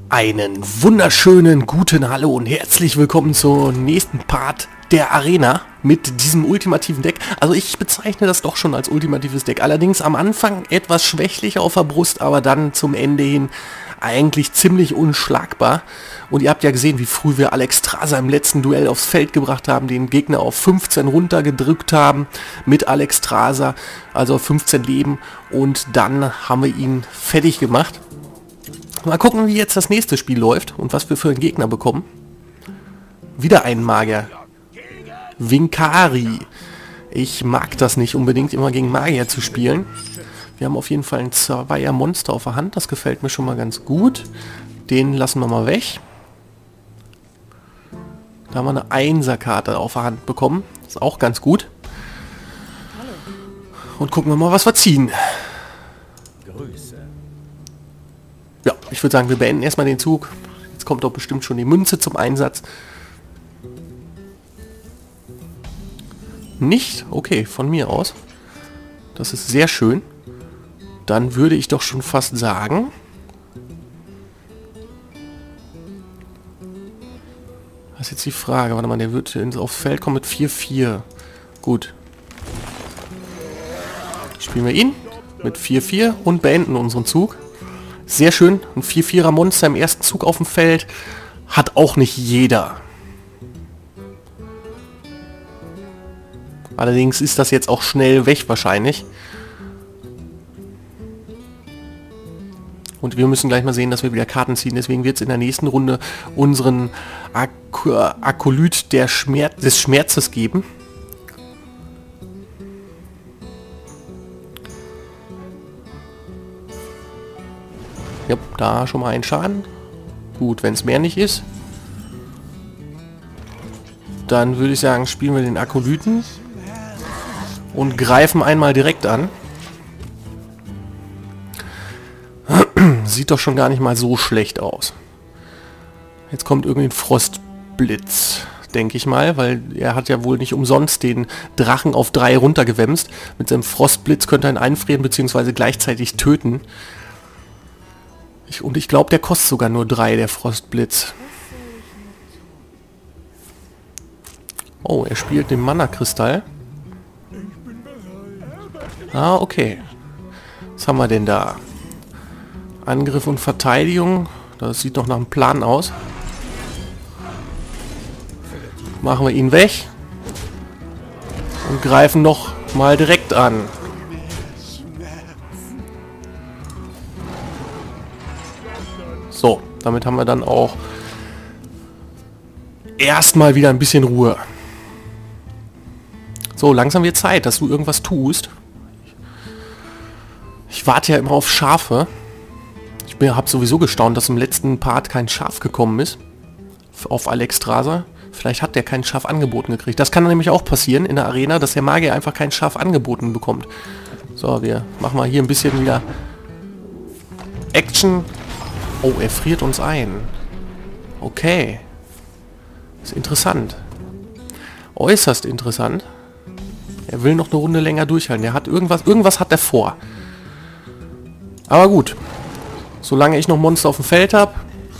Einen wunderschönen guten Hallo und herzlich willkommen zum nächsten Part der Arena mit diesem ultimativen Deck. Also ich bezeichne das doch schon als ultimatives Deck. Allerdings am Anfang etwas schwächlich auf der Brust, aber dann zum Ende hin eigentlich ziemlich unschlagbar. Und ihr habt ja gesehen, wie früh wir Alexstrasza im letzten Duell aufs Feld gebracht haben, den Gegner auf 15 runtergedrückt haben mit Alexstrasza, also 15 Leben, und dann haben wir ihn fertig gemacht. Mal gucken, wie jetzt das nächste Spiel läuft und was wir für einen Gegner bekommen. Wieder ein Magier. Vinkari. Ich mag das nicht unbedingt, immer gegen Magier zu spielen. Wir haben auf jeden Fall ein Zweier Monster auf der Hand. Das gefällt mir schon mal ganz gut. Den lassen wir mal weg. Da haben wir eine Einserkarte auf der Hand bekommen. Das ist auch ganz gut. Und gucken wir mal, was wir ziehen. Ja, ich würde sagen, wir beenden erstmal den Zug. Jetzt kommt doch bestimmt schon die Münze zum Einsatz. Nicht? Okay, von mir aus. Das ist sehr schön. Dann würde ich doch schon fast sagen... Das ist jetzt die Frage. Warte mal, der wird aufs Feld kommen mit 4-4. Gut. Spielen wir ihn mit 4-4 und beenden unseren Zug. Sehr schön. Ein 4-4er Monster im ersten Zug auf dem Feld. Hat auch nicht jeder. Allerdings ist das jetzt auch schnell weg wahrscheinlich. Und wir müssen gleich mal sehen, dass wir wieder Karten ziehen. Deswegen wird es in der nächsten Runde unseren Akolyt des Schmerzes geben. Ja, da schon mal ein Schaden. Gut, wenn es mehr nicht ist. Dann würde ich sagen, spielen wir den Akolyten. Und greifen einmal direkt an. Sieht doch schon gar nicht mal so schlecht aus. Jetzt kommt irgendwie ein Frostblitz, denke ich mal, weil er hat ja wohl nicht umsonst den Drachen auf 3 runtergewämst. Mit seinem Frostblitz könnte er ihn einfrieren bzw. gleichzeitig töten. Und ich glaube, der kostet sogar nur 3, der Frostblitz. Oh, er spielt den Mana-Kristall. Ah, okay. Was haben wir denn da? Angriff und Verteidigung. Das sieht doch nach einem Plan aus. Machen wir ihn weg. Und greifen noch mal direkt an. So, damit haben wir dann auch erstmal wieder ein bisschen Ruhe. So, langsam wird Zeit, dass du irgendwas tust. Ich warte ja immer auf Schafe. Ich habe sowieso gestaunt, dass im letzten Part kein Schaf gekommen ist. Auf Alexstrasza. Vielleicht hat der kein Schaf angeboten gekriegt. Das kann nämlich auch passieren in der Arena, dass der Magier einfach kein Schaf angeboten bekommt. So, wir machen mal hier ein bisschen wieder Action. Oh, er friert uns ein. Okay. Ist interessant. Äußerst interessant. Er will noch eine Runde länger durchhalten. Er hat irgendwas hat er vor. Aber gut. Solange ich noch Monster auf dem Feld habe,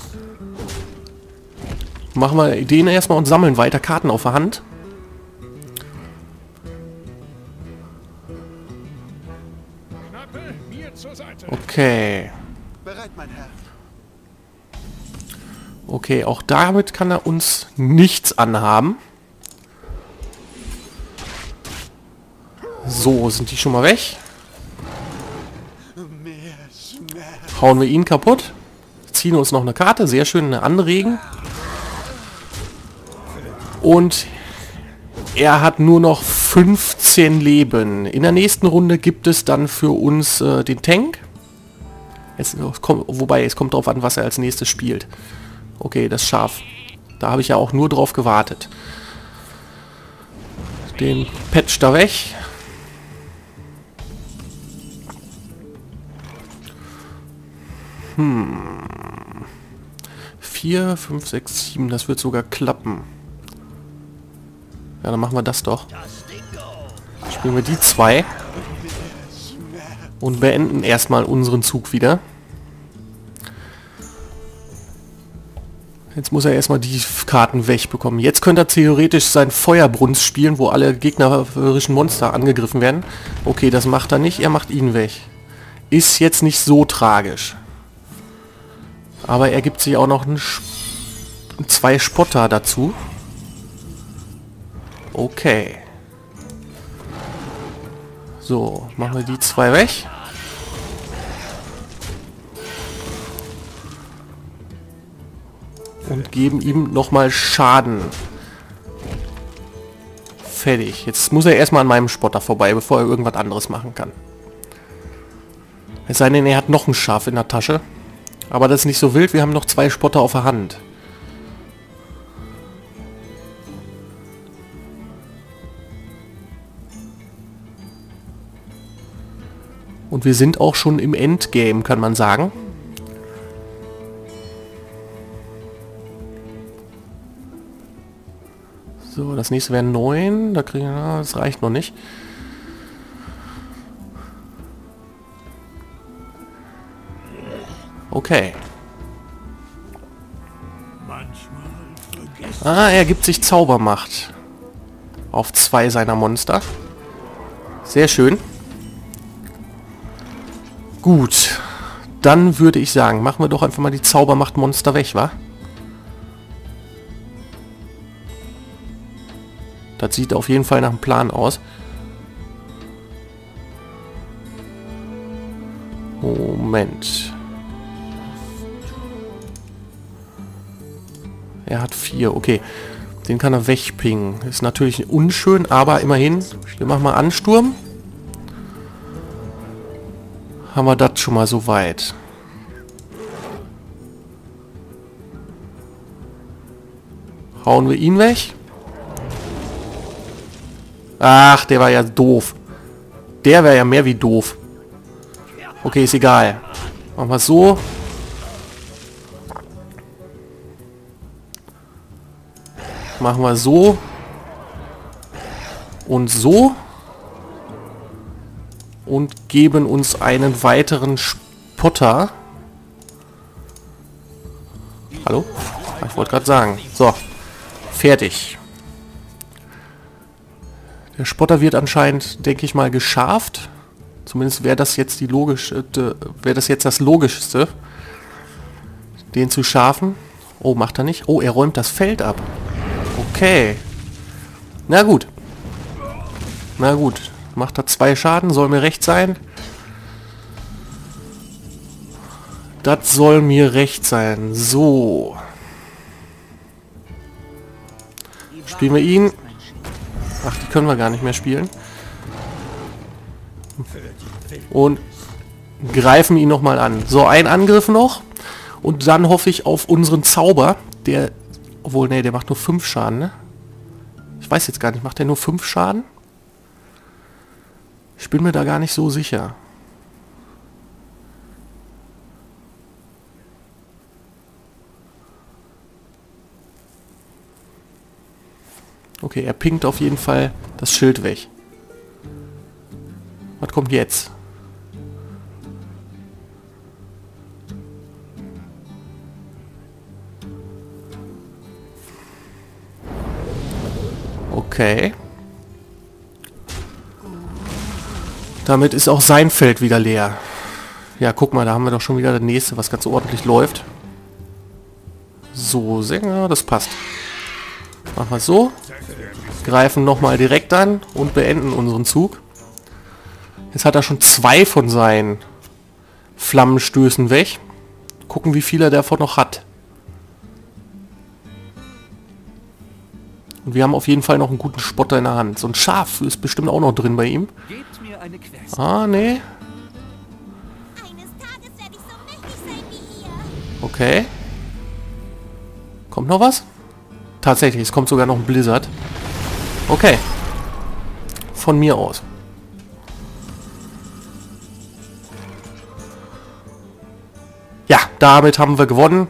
machen wir den erstmal und sammeln weiter Karten auf der Hand. Okay. Okay, auch damit kann er uns nichts anhaben. So, sind die schon mal weg. Hauen wir ihn kaputt. Ziehen uns noch eine Karte. Sehr schön, eine Anregen. Und er hat nur noch 15 Leben. In der nächsten Runde gibt es dann für uns den Tank. Wobei, es kommt darauf an, was er als nächstes spielt. Okay, das Schaf. Da habe ich ja auch nur drauf gewartet. Den Patch da weg. 4, 5, 6, 7, das wird sogar klappen. Ja, dann machen wir das doch. Spielen wir die 2. Und beenden erstmal unseren Zug wieder. Jetzt muss er erstmal die Karten wegbekommen. Jetzt könnte er theoretisch sein Feuerbrunst spielen, wo alle gegnerischen Monster angegriffen werden. Okay, das macht er nicht. Er macht ihn weg. Ist jetzt nicht so tragisch. Aber er gibt sich auch noch zwei Spotter dazu. Okay. So, machen wir die zwei weg. Und geben ihm nochmal Schaden. Fertig. Jetzt muss er erstmal an meinem Spotter vorbei, bevor er irgendwas anderes machen kann. Es sei denn, er hat noch ein Schaf in der Tasche. Aber das ist nicht so wild, wir haben noch zwei Spotter auf der Hand. Und wir sind auch schon im Endgame, kann man sagen. So, das nächste wäre 9. Da kriegen wir, das reicht noch nicht. Okay. Ah, er gibt sich Zaubermacht. Auf 2 seiner Monster. Sehr schön. Gut. Dann würde ich sagen, machen wir doch einfach mal die Zaubermacht-Monster weg, wa? Das sieht auf jeden Fall nach einem Plan aus. Moment. Er hat 4, okay. Den kann er wegpingen. Ist natürlich unschön, aber immerhin. Wir machen mal Ansturm. Haben wir das schon mal so weit. Hauen wir ihn weg. Ach, der war ja doof. Der wäre ja mehr wie doof. Okay, ist egal. Machen wir es so. Machen wir so. Und so. Und geben uns einen weiteren Spotter. Hallo? Ich wollte gerade sagen. So. Fertig. Der Spotter wird anscheinend, denke ich mal, gescharft. Zumindest wäre das jetzt das Logischste, den zu scharfen. Oh, macht er nicht? Oh, er räumt das Feld ab. Okay. Na gut. Na gut. Macht er 2 Schaden, soll mir recht sein. Das soll mir recht sein. So. Spielen wir ihn. Ach, die können wir gar nicht mehr spielen. Und greifen ihn nochmal an. So, ein Angriff noch. Und dann hoffe ich auf unseren Zauber. Der, obwohl, nee, der macht nur 5 Schaden, ne? Ich weiß jetzt gar nicht, macht der nur 5 Schaden? Ich bin mir da gar nicht so sicher. Okay, er pinkt auf jeden Fall das Schild weg. Was kommt jetzt? Okay. Damit ist auch sein Feld wieder leer. Ja, guck mal, da haben wir doch schon wieder das nächste, was ganz ordentlich läuft. So, Sänger, das passt. Machen wir es so. Greifen nochmal direkt an und beenden unseren Zug. Jetzt hat er schon 2 von seinen Flammenstößen weg. Gucken, wie viel er davon noch hat. Und wir haben auf jeden Fall noch einen guten Spotter in der Hand. So ein Schaf ist bestimmt auch noch drin bei ihm. Ah, nee. Okay. Kommt noch was? Tatsächlich, es kommt sogar noch ein Blizzard. Okay. Von mir aus. Ja, damit haben wir gewonnen.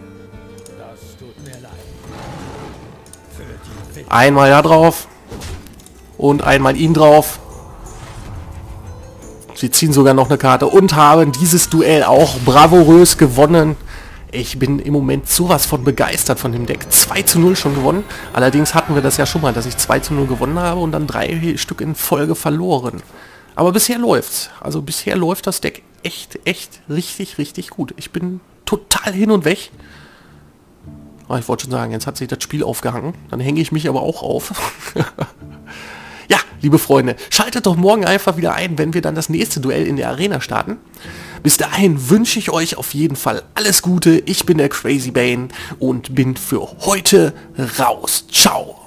Einmal da drauf. Und einmal ihn drauf. Sie ziehen sogar noch eine Karte und haben dieses Duell auch bravourös gewonnen. Ich bin im Moment sowas von begeistert von dem Deck. 2:0 schon gewonnen. Allerdings hatten wir das ja schon mal, dass ich 2:0 gewonnen habe und dann 3 Stück in Folge verloren. Aber bisher läuft's. Also bisher läuft das Deck echt richtig gut. Ich bin total hin und weg. Oh, ich wollte schon sagen, jetzt hat sich das Spiel aufgehangen. Dann hänge ich mich aber auch auf. Ja, liebe Freunde, schaltet doch morgen einfach wieder ein, wenn wir dann das nächste Duell in der Arena starten. Bis dahin wünsche ich euch auf jeden Fall alles Gute. Ich bin der Crazy Bane und bin für heute raus. Ciao.